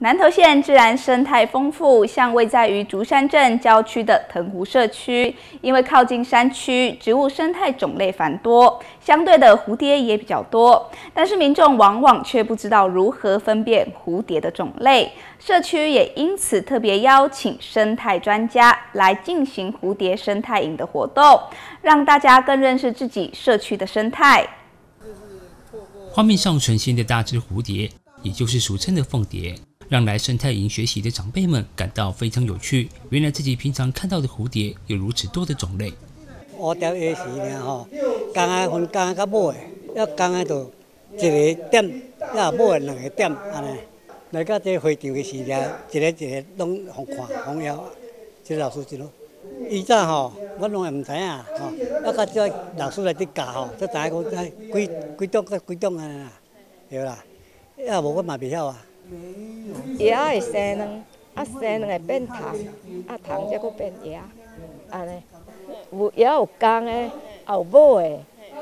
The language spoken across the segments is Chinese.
南投县自然生态丰富，像位在于竹山镇郊区的藤湖社区，因为靠近山区，植物生态种类繁多，相对的蝴蝶也比较多。但是民众往往却不知道如何分辨蝴蝶的种类，社区也因此特别邀请生态专家来进行蝴蝶生态营的活动，让大家更认识自己社区的生态。 画面上呈现的大只蝴蝶，也就是俗称的凤蝶。让来生态营学习的长辈们感到非常有趣。原来自己平常看到的蝴蝶有如此多的种类。 蝴蝶也是呢吼，刚下分刚到尾，要刚下就一个点，要尾两个点安尼。来到这会场的时阵，一个拢互看互邀，这老师一路。以前吼，我拢也唔知影吼，要到这老师来去教吼，才知影讲几种安尼啦，对啦。要无我嘛袂晓啊。 叶会生卵，生卵会变虫，虫才佫变叶，安尼。叶有公的，也有母的，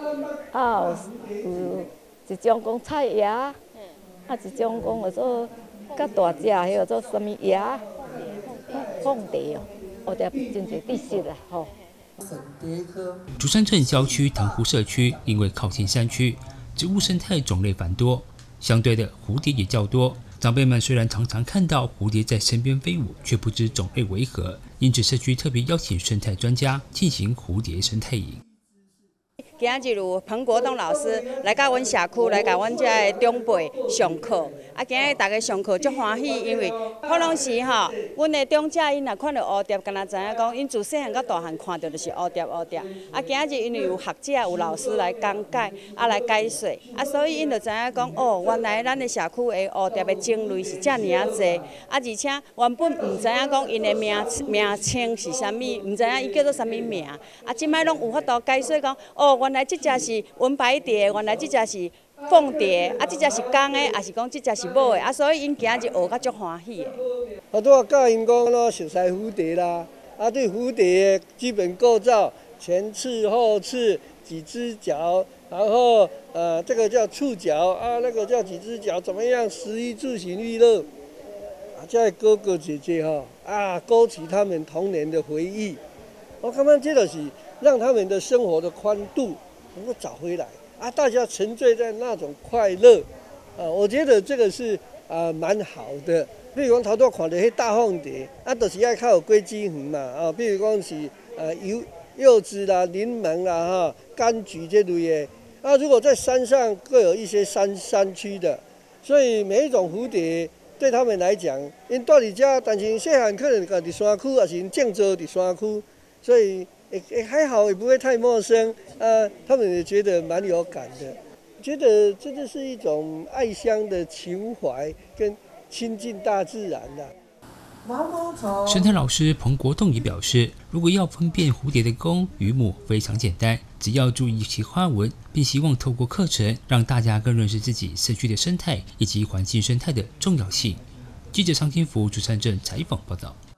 有一种讲菜叶，一种讲叫做较大只，迄叫做什么叶？凤蝶哦，蝴蝶真侪知识啦吼。 竹山镇郊区藤湖社区因为靠近山区，植物生态种类繁多，相对的蝴蝶也较多。长辈们虽然常常看到蝴蝶在身边飞舞，却不知种类为何，因此社区特别邀请生态专家进行蝴蝶生态营。 今日有彭国栋老师来到阮社区，来甲阮遮的长辈上课。今日大家上课足欢喜，因为可能是吼，阮的长者因若看到蝴蝶，敢若知影讲，因自细汉到大汉看到就是蝴蝶。今日因为有学者有老师来讲解，来解说，所以因就知影讲，哦，原来咱的社区的蝴蝶的种类是遮尔啊侪，而且原本唔知影讲因的名称是啥物，唔知影伊叫做啥物名，即摆拢有法度解说讲，哦，原来这只是文白蝶，原来这只是凤蝶，这只是公的，还是讲这只是母的，所以因今日学甲足欢喜的。 我教因讲熟悉蝴蝶啦，对蝴蝶的基本构造，前翅、后翅、几只脚，然后这个叫触角那个叫几只脚，怎么样？食衣住行娱乐，这哥哥姐姐勾起他们童年的回忆。我感觉这就是让他们的生活的宽度能够找回来大家沉醉在那种快乐我觉得这个是蛮好的。比如讲头拄看到迄大凤蝶就是爱较有果子园嘛比如讲是柚子啦、柠檬啦柑橘这类的如果在山上各有一些山区的，所以每一种蝴蝶对他们来讲，因住伫遮，但是细汉可能家伫山区，也是因种植伫山区。所以也还好，也不会太陌生他们也觉得蛮有感的，觉得这就是一种爱乡的情怀跟亲近大自然的。 生态老师彭国栋也表示，如果要分辨蝴蝶的公与母非常简单，只要注意其花纹，并希望透过课程让大家更认识自己社区的生态以及环境生态的重要性。记者张天福竹山镇采访报道。